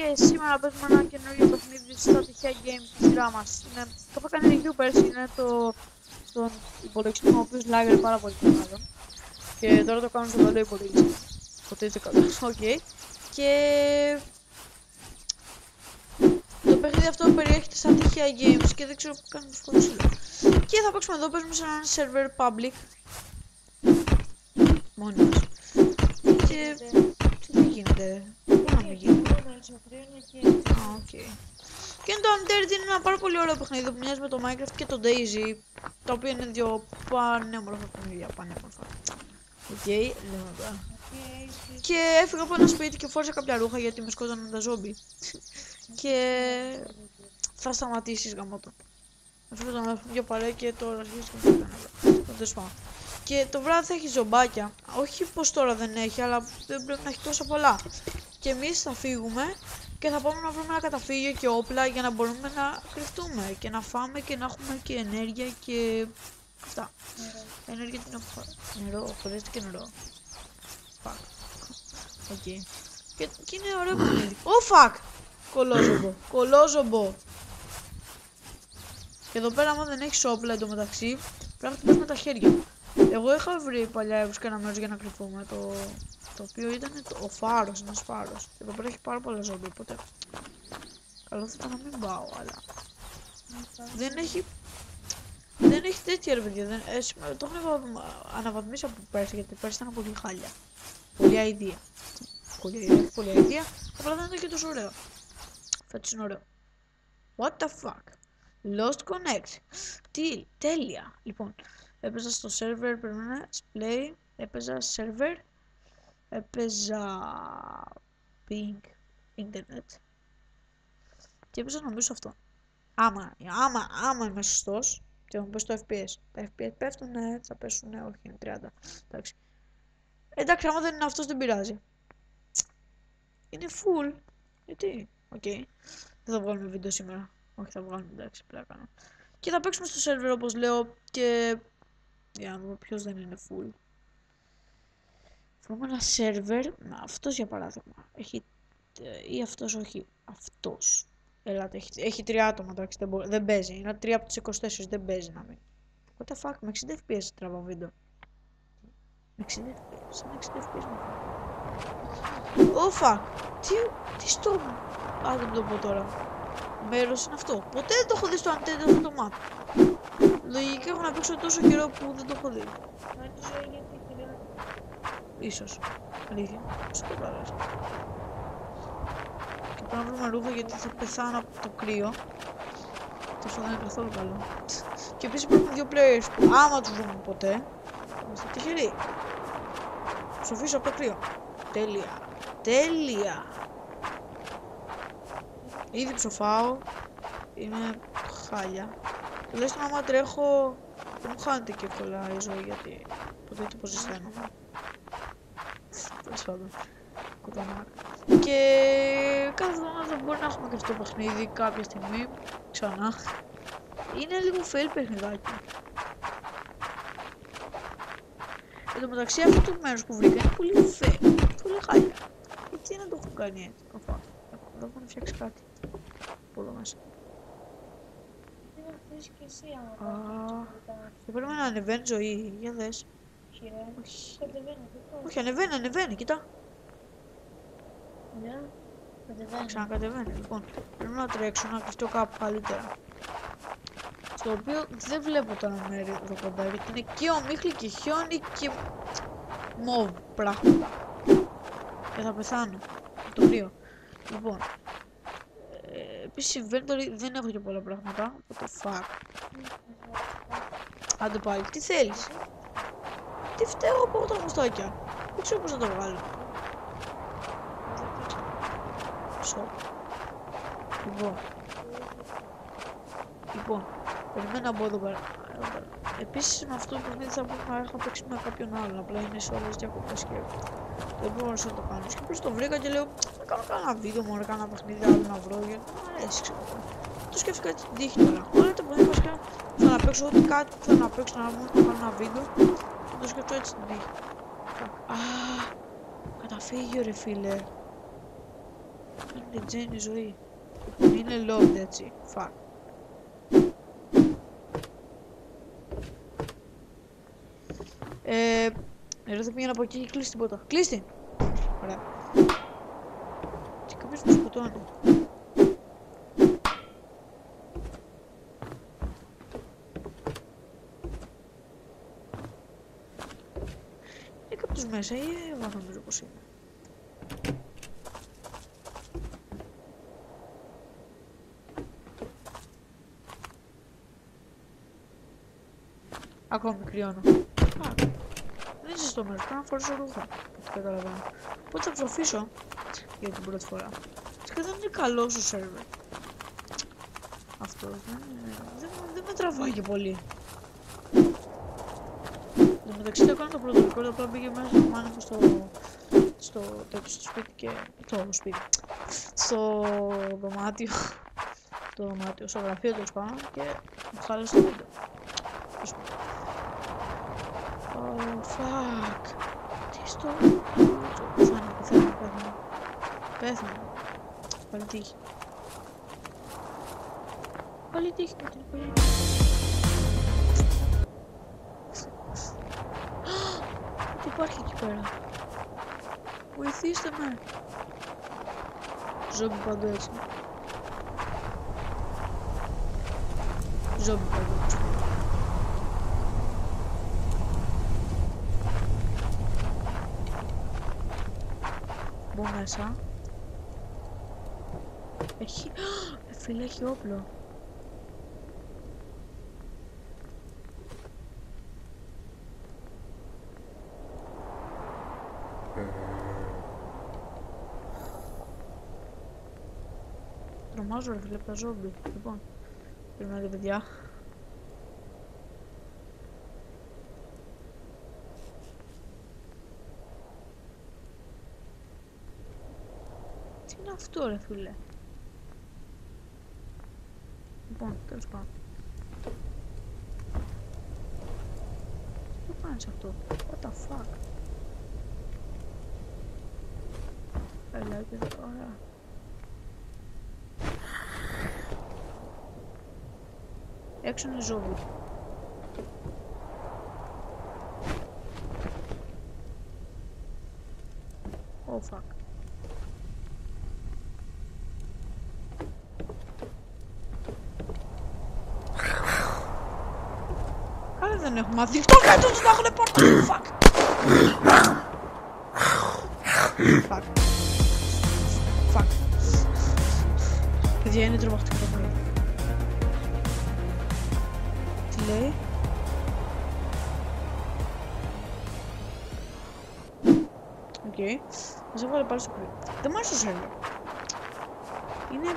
σήμερα παίζουμε ένα καινούργιο παιχνίδι στα τυχαία games της σειρά μας. Το είχα κάνει review πέρσι, είναι τον υπολογιστή μου, ο οποίος λάγερε πάρα πολύ μάλλον. Και τώρα το κάνω στο καλό υπολογιστή. Ποτέ καλά. Οκ. Και το παιχνίδι αυτό περιέχεται στα τυχαία games και δεν ξέρω που κάνει το σκοτώσιλο. Και θα παίξουμε εδώ, παίζουμε σε έναν server public. Μόνοι μας. Και τι δεν γίνεται, πού να μην γίνεται. Οκ. Και είναι το Undead, είναι ένα πάρα πολύ ωραίο παιχνίδι που μοιάζει με το Minecraft και το Daisy, τα οποία είναι δύο πανέμορφα παιχνίδια, πανέμορφα. Οκ, λέμε τώρα. Και έφυγα από ένα σπίτι και φόρησα κάποια ρούχα γιατί με σκότωναν τα ζόμπι. Και θα σταματήσεις γαμώτο. Αυτό ήταν μια παρέα και τώρα αρχίζει και το κάνω. Και το βράδυ θα έχει ζομπάκια. Όχι πως τώρα δεν έχει, αλλά δεν πρέπει να έχει τόσα πολλά. Και εμείς θα φύγουμε και θα πάμε να βρούμε ένα καταφύγιο και όπλα για να μπορούμε να κρυφτούμε και να φάμε και να έχουμε και ενέργεια και αυτά. Ενέργεια την έχω. Νερό, χρειάζεται και νερό. Fuck. Οκ. Και είναι ωραίο παιχνίδι. Oh fuck! Κολόζομπο. Κολόζομπο. Και εδώ πέρα, άμα δεν έχεις όπλα εντωμεταξύ, πρέπει να το πας με τα χέρια. Εγώ είχα βρει παλιά έβρισκα ένα μέρος για να κρυφούμε, το οποίο ήταν ο φάρος, ένας φάρος. Και εδώ πέρα έχει πάρα πολλά ζόμπι, οπότε καλό θα ήταν να μην πάω, αλλά δεν έχει τέτοια ρε παιδιά. Το έχω αναβαθμίσει από πέρσι, γιατί πέρσι ήταν πολύ χάλια. Πολύ αηδία. Πολύ αηδία, απλά δεν ήταν και τόσο ωραίο. Φέτος είναι ωραίο. What the fuck? Lost connect. Τι, τέλεια. Λοιπόν, έπαιζα στο server, περίμενα, play, έπαιζα server, έπαιζα ping, internet και έπαιζα νομίζω αυτό. Άμα είμαι σωστός και μου πες το FPS. Τα FPS πέφτουνε, θα πέσουνε, όχι είναι 30. Εντάξει. Εντάξει, άμα δεν είναι αυτός δεν πειράζει. Είναι full. Γιατί, οκ. Δεν θα βγάλουμε βίντεο σήμερα. Όχι, θα βγάλουμε, εντάξει, πλάκα. Και θα παίξουμε στο server όπως λέω και για να δούμε ποιος δεν είναι full. Βρούμε ένα server, αυτός για παράδειγμα, έχει, ή αυτός όχι, αυτός. Ελάτε, έχει 3 άτομα, εντάξει, δεν παίζει, είναι 3 από τις 24, δεν παίζει να μην. What the fuck, με 60 fps τραβάω βίντεο. Με 60 fps, σαν 60 fps μου φάει. Oh fuck, τι στο... Α, δεν το πω τώρα. Μέρος είναι αυτό. Ποτέ δεν το έχω δει στο Undead αυτό το map. Λογικά έχω να παίξω τόσο καιρό που δεν το έχω δει. Ίσως. Αλήθεια. Σκοτάρας. Και πρέπει να βρούμε ρούχα γιατί θα πεθάνω από το κρύο. Τόσο δεν είναι καθόλου καλό. Και επίσης υπάρχουν 2 players που άμα τους βρούμε ποτέ είμαστε τυχεροί. Ψοφήσω από το κρύο. Τέλεια. Τέλεια. Ήδη ψοφάω. Είμαι χάλια. Τουλάχιστον άμα τρέχω δεν μου χάνεται και εύκολα η ζωή γιατί ποτέ το πως ζεσταίνω. Τέλος πάντων. Και κάθε εβδομάδα μπορεί να έχουμε και αυτό το παιχνίδι κάποια στιγμή. Ξανά. Είναι λίγο fail παιχνιδάκι. Εν τω μεταξύ αυτό το μέρος που βρήκα είναι πολύ fail. Πολύ χάλια. Γιατί να το έχω κάνει έτσι. Εδώ έχω να φτιάξει κάτι. Από εδώ μέσα. Και πρέπει να ανεβαίνει ζωή. Για δες. Όχι. Όχι, ανεβαίνει, κοιτά. Ξανακατεβαίνει, λοιπόν. Πρέπει να τρέξω, να κρυφτώ κάπου καλύτερα. Στο οποίο δεν βλέπω τώρα μέρη εδώ κοντά, γιατί είναι και ομίχλη και χιόνι και μοβ πράγματα. Και θα πεθάνω. Το κρύο. Λοιπόν. Επίσης συμβαίνει τώρα, δεν έχω και πολλά πράγματα. Οπότε fuck. Άντε πάλι, τι θέλεις. Τι φταίω από τα μουστάκια. Δεν ξέρω πώς να το βγάλω. Λοιπόν, περιμένω από εδώ πέρα. Επίσης με αυτό το παιχνίδι θα μπορούσα να έχω παίξει με κάποιον άλλον. Απλά είναι σε όλες τις διακοπές και δεν μπορούσα να το κάνω. Και πριν το βρήκα και λέω θα κάνω κάνα βίντεο μόνο, κάνα παιχνίδι άλλο να βρω γιατί μου αρέσει ξέρω. Το σκέφτηκα την τύχη τώρα. Όλα τα παιχνίδια βασικά θα να παίξω ό,τι κάτι που θέλω να παίξω να μου κάνω ένα βίντεο. Θα το σκεφτώ έτσι την τύχη. Α, καταφύγιο ρε φίλε. Είναι τζένι η ζωή. Είναι load έτσι. Fuck. Εδώ θα πήγαινα από εκεί και κλείσει την πόρτα. Κλείσει την! Ωραία. Και κάποιος με σκοτώνει. Είναι κάποιος μέσα ή εγώ νομίζω πως είναι. Ακόμη κρυώνω. Δεν είσαι στο μέρος, πρέπει να φορέσω ρούχα. Ό,τι καταλαβαίνω. Οπότε θα ψοφήσω για την πρώτη φορά. Και δεν είναι καλό στο σερβερ. Αυτό δεν με τραβάει και πολύ. Εν τω μεταξύ το έκανα το πρώτο record, απλά πήγε μέσα στο μάνα μου στο σπίτι και... στο δωμάτιο. Στο γραφείο τέλος πάντων και μου χάλασε το βίντεο. Oh, fuck. Τι στο... Πέθανε. Πάλι τύχη. Πάλι τύχη με την οικογένεια. Τι υπάρχει εκεί πέρα. Βοηθήστε με. Ζόμπι παντού έτσι. Ζόμπι παντού έτσι. Μπω μέσα. Έχει... Φίλε, έχει όπλο. Τρομάζω ρε φίλε από τα ζόμπι. Λοιπόν, περιμένετε παιδιά. Τι είναι αυτό ρε φίλε. Λοιπόν, τέλος πάντων. Τι κάνεις αυτό. What the fuck. Έλα και εδώ, ωραία. Έξω είναι ζόμπι. Oh fuck. Καλά δεν έχουμε μάθει. Το κάτω τους τα έχουνε πόρτα. Fuck. Fuck. Fuck. Παιδιά είναι τρομακτικό το πράγμα. Τι λέει. Οκ. Μας έβγαλε πάλι στο κρύο. Δεν μ' άρεσε το σερβερ. Είναι...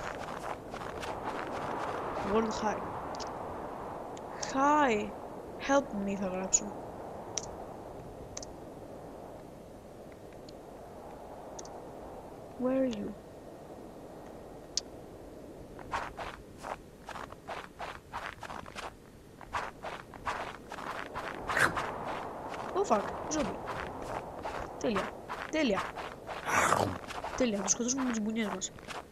World High. Hi. Help me θα γράψω. Where are you? Oh fuck, ζόμπι. Τέλεια, τέλεια. Τέλεια, θα τους σκοτώσουμε με τις μπουνιές μας.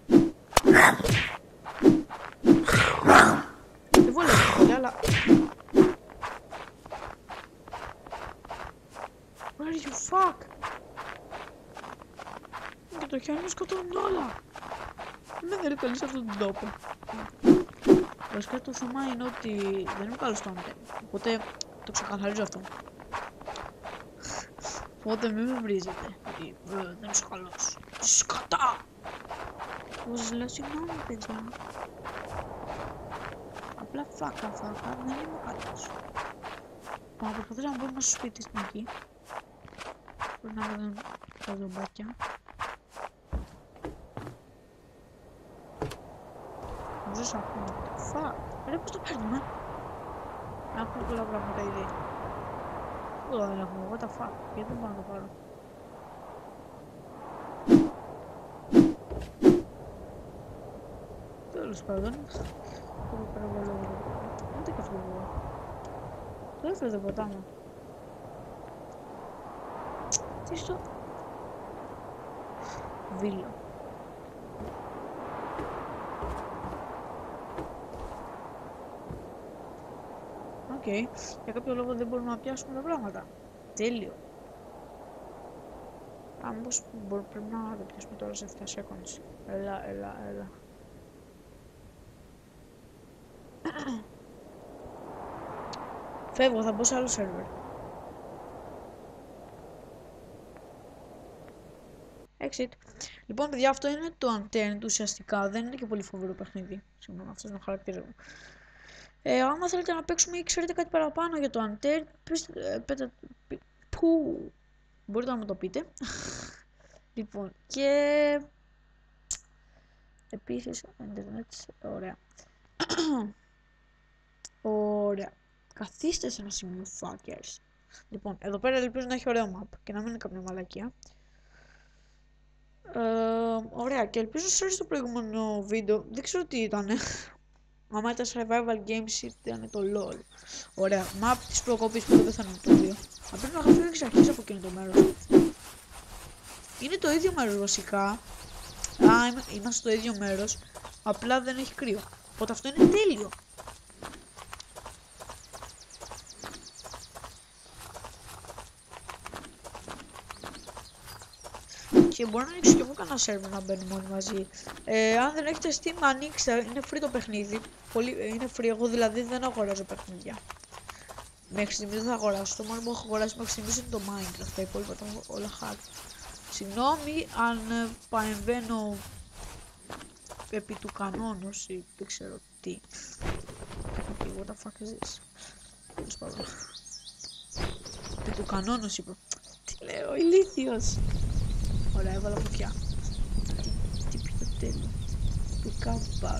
Δεν βόλευε πολύ, αλλά... Where are you, fuck? Και το χέρι μου σκοτώνουν όλα. Δεν είναι καλή σε αυτόν τον τόπο. Βασικά το θέμα είναι ότι δεν είμαι καλός στο Undead, οπότε το ξεκαθαρίζω αυτό. Οπότε μην με βρίζετε, γιατί δεν είσαι καλός. Σκατά! Εγώ σας λέω συγγνώμη παιδιά. Απλά φάκα δεν είμαι καλός. Μα προσπαθήσω να μπω μέσα στο σπίτι στην εκεί. Πρέπει να δω τα ζομπάκια. Νομίζω σ' ακούνε. Φακ! Ρε πώς το παίρνουμε. Έχουμε πολλά πράγματα ήδη. Εδώ δεν έχουμε, what the fuck. Γιατί δεν μπορώ να το πάρω. Τέλος πάντων. Έχω παραβολό εδώ πέρα. Δεν και αυτό εγώ. Το έφερε το ποτάμι. Τι στο... Βίλο. Για κάποιο λόγο δεν μπορούμε να πιάσουμε τα πράγματα. Τέλειο. Μήπως πρέπει να το πιάσουμε τώρα σε 7 seconds. Έλα. Φεύγω, θα μπω σε άλλο σερβερ. Exit. Λοιπόν, παιδιά, αυτό είναι το Unturned ουσιαστικά. Δεν είναι και πολύ φοβερό παιχνίδι. Συγγνώμη, αυτός είναι ο χαρακτήρας μου. Άμα θέλετε να παίξουμε ή ξέρετε κάτι παραπάνω για το Unturned, πού μπορείτε να μου το πείτε. Λοιπόν, και επίσης, internet, ωραία. Ωραία. Καθίστε σε ένα σημείο, fuckers. Λοιπόν, εδώ πέρα ελπίζω να έχει ωραίο map και να μην είναι καμιά μαλακία. Ωραία, και ελπίζω σας άρεσε το προηγούμενο βίντεο. Δεν ξέρω τι ήταν. Άμα ήταν survival games ήταν το LOL. Ωραία, map της προκοπής που δεν πεθαίνουμε το 2. Θα πρέπει να γράφω εξ αρχής από εκείνο το μέρος. Είναι το ίδιο μέρος βασικά. Είμαστε στο ίδιο μέρος. Απλά δεν έχει κρύο. Οπότε αυτό είναι τέλειο. Και μπορώ να ανοίξω και εγώ κανένα σερβερ να μπαίνουμε όλοι μαζί. Αν δεν έχετε Steam, ανοίξτε. Είναι free το παιχνίδι. Είναι free. Εγώ δηλαδή δεν αγοράζω παιχνίδια. Μέχρι στιγμής δεν θα αγοράσω. Το μόνο που έχω αγοράσει μέχρι στιγμής είναι το Minecraft. Τα υπόλοιπα τα έχω όλα hack. Συγγνώμη αν παρεμβαίνω επί του κανόνος ή δεν ξέρω τι. Okay, what the fuck is this? Επί του κανόνος είπα. Τι λέω, ηλίθιος. Ωραία, έβαλα φωτιά. Τι πιο τέλειο. Pick up bag.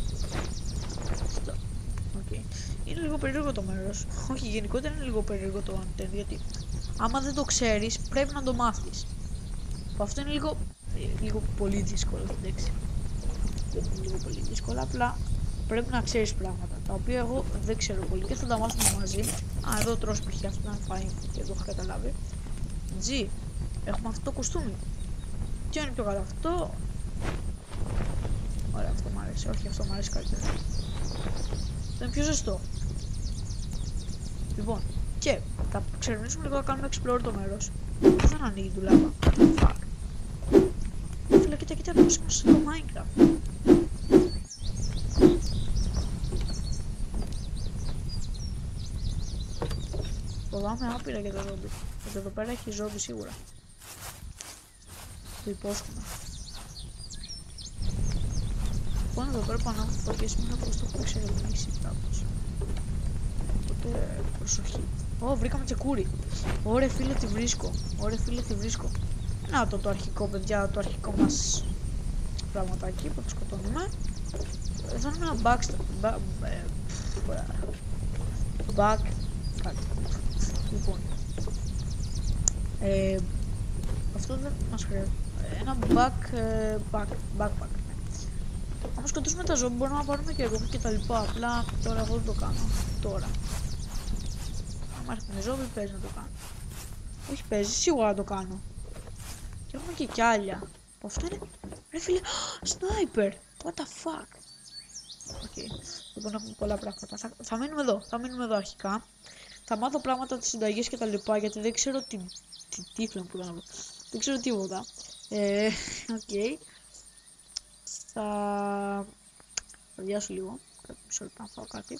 Okay. Είναι λίγο περίεργο το μέρος. Όχι, γενικότερα είναι λίγο περίεργο το Unturned, γιατί άμα δεν το ξέρεις πρέπει να το μάθεις. Αυτό είναι λίγο πολύ δύσκολο, εντάξει. Δεν είναι λίγο πολύ δύσκολο, απλά πρέπει να ξέρεις πράγματα τα οποία εγώ δεν ξέρω πολύ και θα τα μάθουμε μαζί. Εδώ τρως π.χ. αυτό να φάει και εδώ έχω καταλάβει. G, έχουμε αυτό το κουστούμι. Ποιο είναι πιο καλό, αυτό? Ωραία, αυτό μου αρέσει. Όχι, αυτό μου αρέσει καλύτερα. Αυτό είναι πιο ζεστό. Λοιπόν, και θα ξερευνήσουμε λίγο να κάνουμε explore το μέρος. Δεν ανοίγει δουλάπα. Fuck. Φίλε, κοίτα, πώς είμαστε στο Minecraft. Φοβάμαι άπειρα για το ζόμπι. Γιατί εδώ πέρα έχει ζόμπι σίγουρα. Το υπόσχομαι. Λοιπόν, εδώ πέρα πάνω από το κεσμένο πως το έχω εξερευνήσει κάπως. Οπότε προσοχή. Βρήκαμε τσεκούρι. Ωραία φίλε, τη βρίσκω. Να το αρχικό, παιδιά, το αρχικό μας πραγματάκι που το σκοτώνουμε. Θα είναι ένα back. Λοιπόν. Αυτό δεν μας χρειάζεται. Ένα backpack. Αν σκοτώσουμε τα ζόμπι μπορούμε να πάρουμε και εγώ και τα λοιπά. Απλά τώρα εγώ δεν το κάνω. Τώρα. Αν έρθουν οι ζόμπι παίζει να το κάνω. Όχι παίζει, σίγουρα να το κάνω. Και έχουμε και άλλα. Αυτό είναι. Ρε φίλε, sniper! What the fuck! Λοιπόν, έχουμε πολλά πράγματα. Θα μείνουμε εδώ αρχικά. Θα μάθω πράγματα, τις συνταγές και τα λοιπά, γιατί δεν ξέρω τι τύφλα που κάνω. Δεν ξέρω τίποτα. Θα διάσω λίγο. Μισό λεπτό να φάω κάτι.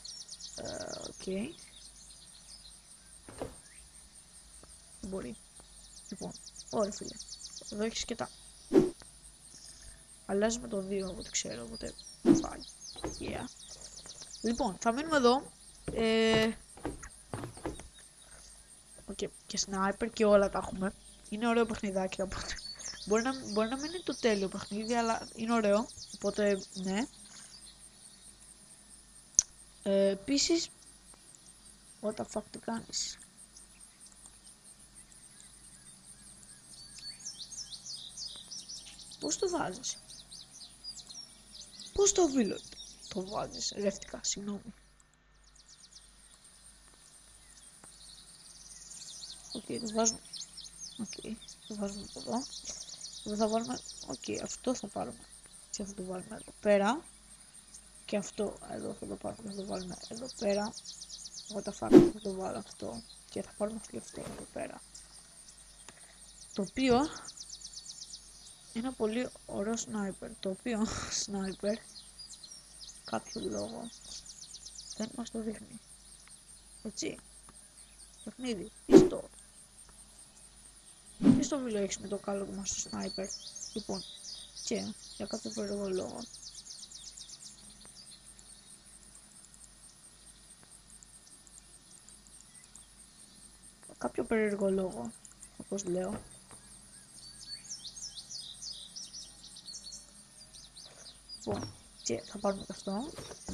Μπορεί. Λοιπόν, ωραία φίλε. Εδώ έχεις και τα. Αλλάζει με το 2 από ό,τι ξέρω, οπότε φάει. Λοιπόν, θα μείνουμε εδώ. Και sniper και όλα τα έχουμε. Είναι ωραίο παιχνιδάκι, οπότε μπορεί να μην είναι το τέλειο παιχνίδι, αλλά είναι ωραίο, οπότε ναι. Επίσης, what the fuck τι κάνεις? Πώς το βάζεις? Πώς το βίλω το βάζεις? Ρεύτηκα, συγγνώμη. Το βάζουμε. Το βάζουμε από εδώ. Εδώ θα βάλουμε. Αυτό θα πάρουμε. Και αυτό το βάλουμε εδώ πέρα. Και αυτό εδώ θα το πάρουμε. Θα το βάλουμε εδώ πέρα. What the fuck, θα το βάλω αυτό και θα πάρουμε και αυτό εδώ πέρα. Το οποίο είναι πολύ ωραίο σνάιπερ, το οποίο σνάιπερ κάποιο λόγο δεν μας το δείχνει. Έτσι, παιχνίδι, τι στο βίντεο έχεις με το καλό μας στο σνάιπερ. Λοιπόν, και για κάποιο περίεργο λόγο όπως λέω, λοιπόν, και θα πάρουμε και αυτό.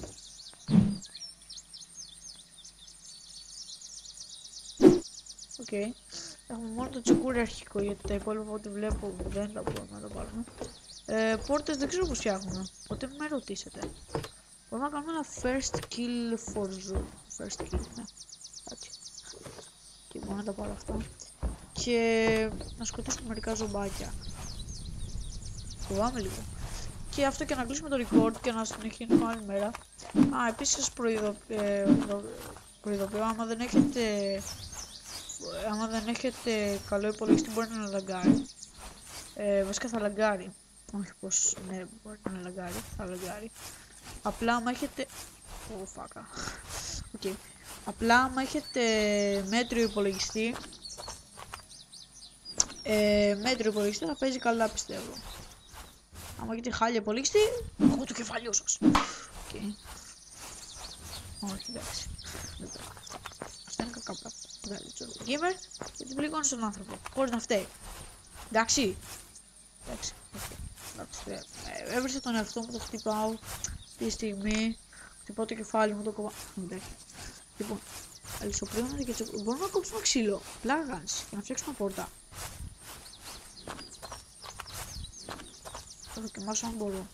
Οκ. Έχουμε μόνο το τσεκούρι αρχικό, γιατί τα υπόλοιπα ό,τι βλέπω δεν τα μπορούμε να τα πάρουμε. Πόρτες δεν ξέρω πώς φτιάχνουμε, ποτέ με ρωτήσετε. Μπορούμε να κάνουμε ένα first kill for zoo. First kill, ναι. Έτσι. Και μπορώ να τα πάρω αυτά. Και να σκοτώσουμε μερικά ζωμπάκια. Φοβάμαι λίγο. Και αυτό και να κλείσουμε το record και να συνεχίσουμε άλλη μέρα. Α, επίσης σας προειδοποιώ, άμα δεν έχετε καλό υπολογιστή μπορεί να λαγκάρει. Βασικά θα λαγκάρει. Όχι πως, ναι, μπορεί να λαγκάρει, θα λαγκάρει. Απλά άμα έχετε... φάκα. Okay. Απλά άμα έχετε μέτριο υπολογιστή, θα παίζει καλά, πιστεύω. Άμα έχετε χάλια υπολογιστή, έχω το κεφαλιό σας. Okay. Όχι, εντάξει. Αυτά είναι κακά πράγματα. Βγάλει το gamer και την πληγώνει στον άνθρωπο. Χωρίς να φταίει. Εντάξει. Εντάξει. Έβρισα τον εαυτό μου, το χτυπάω τη στιγμή. Χτυπάω το κεφάλι μου, το κομμάτι. Εντάξει. Λοιπόν, αλυσοπρίγοντα και μπορούμε να κόψουμε ξύλο. Πλάγανς και να φτιάξουμε πόρτα. Θα δοκιμάσω αν μπορώ.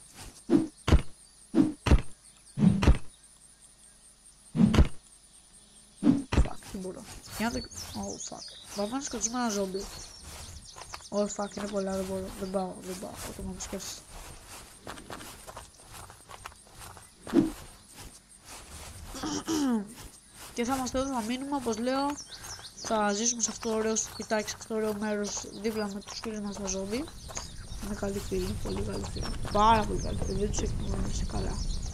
Δεν μπορώ. Για να το... Oh fuck. Πάμε να σκοτώσουμε ένα ζόμπι. Oh fuck, είναι πολλά, δεν μπορώ. Δεν πάω. Όταν μου σκέφτεσαι. Και θα είμαστε εδώ, θα μείνουμε, όπως λέω. Θα ζήσουμε σε αυτό το ωραίο σπιτάκι, σε αυτό το ωραίο μέρος δίπλα με τους φίλους μας τα ζόμπι. Είναι καλοί φίλοι, πολύ καλοί φίλοι. Πάρα πολύ καλοί φίλοι, δεν τους εκμονώσει καλά.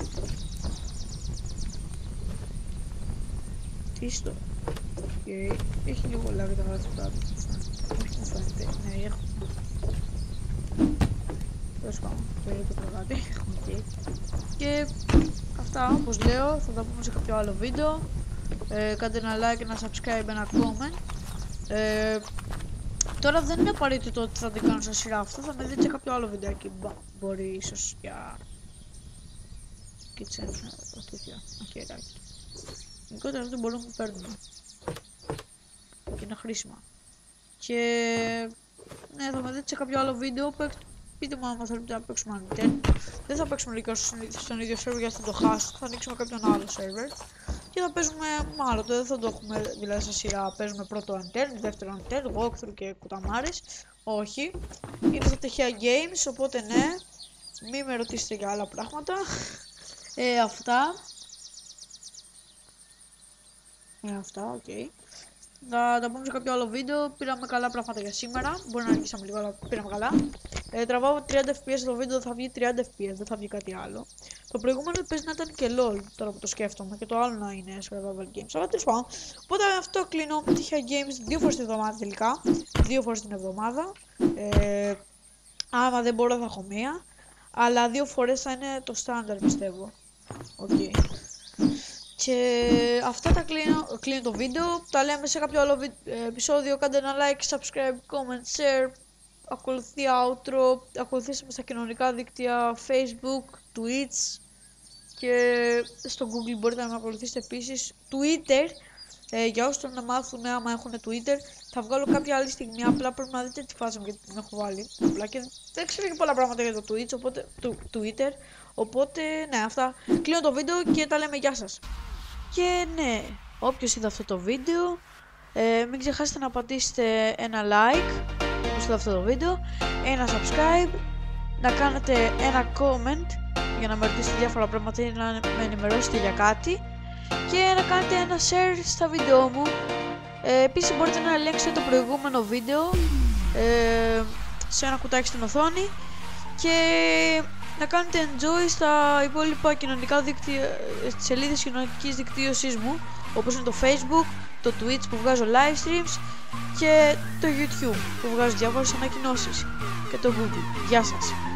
Τι στο... Okay. Έχει λίγο λάβει τα γραφικά του. Όχι μου φαίνεται. Ναι, έχω. Τέλος πάντων, περίπου το κάτι. Okay. Και αυτά, όπως λέω, θα τα πούμε σε κάποιο άλλο βίντεο. Κάντε ένα like, ένα subscribe, ένα comment. Τώρα δεν είναι απαραίτητο ότι θα την κάνω σε σειρά αυτό. Θα με δείτε σε κάποιο άλλο βιντεάκι. Μπορεί ίσως για kitchen, τέτοια αχαιράκι. Γενικότερα αυτό μπορούμε να παίρνουμε. Και είναι χρήσιμα. Και ναι, θα με δείτε σε κάποιο άλλο βίντεο. Πείτε μου αν θέλετε να παίξουμε Undead. Δεν θα παίξουμε λίγο στον ίδιο server γιατί θα το χάσω. Θα ανοίξουμε κάποιον άλλο server. Και θα παίζουμε μάλλον. Δεν θα το έχουμε δηλαδή σε σειρά. Παίζουμε πρώτο Undead, δεύτερο Undead, walkthrough και κουταμάρες. Όχι. Είναι στα τυχαία games. Οπότε ναι. Μην με ρωτήσετε για άλλα πράγματα. Αυτά. Αυτά, οκ. Θα τα πούμε σε κάποιο άλλο βίντεο. Πήραμε καλά πράγματα για σήμερα. Μπορεί να αρχίσαμε λίγο, αλλά πήραμε καλά. Τραβάω 30 fps το βίντεο, θα βγει 30 fps, δεν θα βγει κάτι άλλο. Το προηγούμενο παίζει να ήταν και LOL, τώρα που το σκέφτομαι, και το άλλο να είναι survival games. Αλλά τέλος πάντων. Οπότε αυτό κλείνω τυχαία games 2 φορές την εβδομάδα τελικά. 2 φορές την εβδομάδα. Άμα δεν μπορώ θα έχω μία. Αλλά 2 φορές θα είναι το standard, πιστεύω. Οκ. Και αυτά τα κλείνω το βίντεο. Τα λέμε σε κάποιο άλλο επεισόδιο. Κάντε ένα like, subscribe, comment, share. Ακολουθεί outro. Ακολουθήστε με στα κοινωνικά δίκτυα Facebook, Twitch. Και στο Google μπορείτε να με ακολουθήσετε επίσης. Twitter. Για όσους θέλουν να μάθουν άμα έχουν Twitter. Θα βγάλω κάποια άλλη στιγμή. Απλά πρέπει να δείτε τη φάση μου γιατί την έχω βάλει. Απλά και δεν ξέρω και πολλά πράγματα για το Twitch. Οπότε, Twitter. Οπότε ναι, αυτά. Κλείνω το βίντεο και τα λέμε γεια σας. Και ναι, όποιος είδε αυτό το βίντεο, μην ξεχάσετε να πατήσετε ένα like όπως είδε αυτό το βίντεο, ένα subscribe, να κάνετε ένα comment για να με ρωτήσετε διάφορα πράγματα ή να με ενημερώσετε για κάτι. και να κάνετε ένα share στα βίντεο μου. Επίσης μπορείτε να ελέγξετε το προηγούμενο βίντεο σε ένα κουτάκι στην οθόνη και να κάνετε enjoy στα υπόλοιπα κοινωνικά δίκτυα, στις σελίδες κοινωνικής δικτύωσής μου, όπως είναι το Facebook, το Twitch που βγάζω live streams και το YouTube που βγάζω διάφορες ανακοινώσεις και το Google. Γεια σας!